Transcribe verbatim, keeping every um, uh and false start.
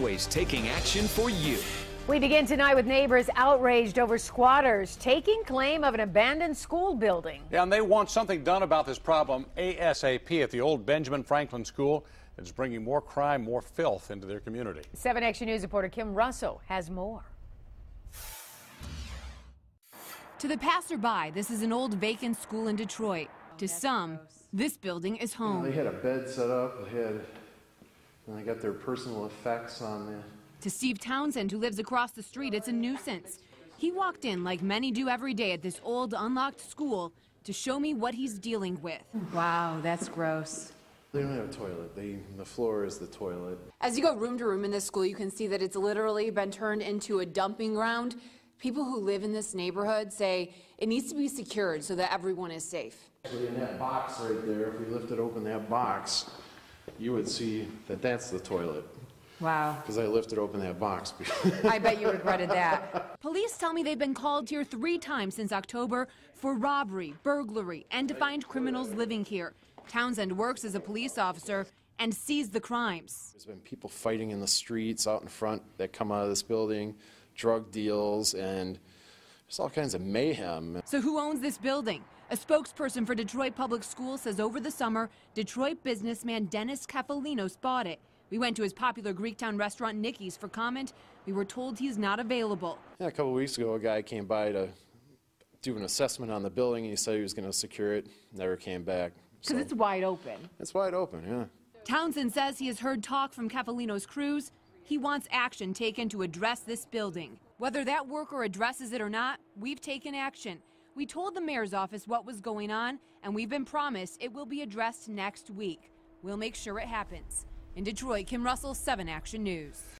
always taking action for you. We begin tonight with neighbors outraged over squatters taking claim of an abandoned school building. Yeah, and they want something done about this problem ASAP at the old Benjamin Franklin School. It's bringing more crime, more filth into their community. seven Action News reporter Kim Russell has more. To the passerby, this is an old vacant school in Detroit. To some, this building is home. They had a bed set up, they had, and they got their personal effects on the. To Steve Townsend, who lives across the street, it's a nuisance. He walked in, like many do every day at this old, unlocked school, to show me what he's dealing with. Wow, that's gross. They don't have a toilet. They, the floor is the toilet. As you go room to room in this school, you can see that it's literally been turned into a dumping ground. People who live in this neighborhood say it needs to be secured so that everyone is safe. In that box right there, if we lifted open that box, you would see that that's the toilet. Wow. Because I lifted open that box. I bet you regretted that. Police tell me they've been called here three times since October for robbery, burglary, and to find criminals living here. Townsend works as a police officer and sees the crimes. There's been people fighting in the streets out in front that come out of this building, drug deals, and there's all kinds of mayhem. So who owns this building? A spokesperson for Detroit Public Schools says over the summer, Detroit businessman Dennis Kefalinos bought it. We went to his popular Greektown restaurant Nicky's for comment. We were told he's not available. Yeah, a couple of weeks ago, a guy came by to do an assessment on the building, and he said he was going to secure it. Never came back. Because so, it's wide open. It's wide open, yeah. Townsend says he has heard talk from Kefalinos' crews. He wants action taken to address this building. Whether that worker addresses it or not, we've taken action. We told the mayor's office what was going on, and we've been promised it will be addressed next week. We'll make sure it happens. In Detroit, Kim Russell, seven Action News.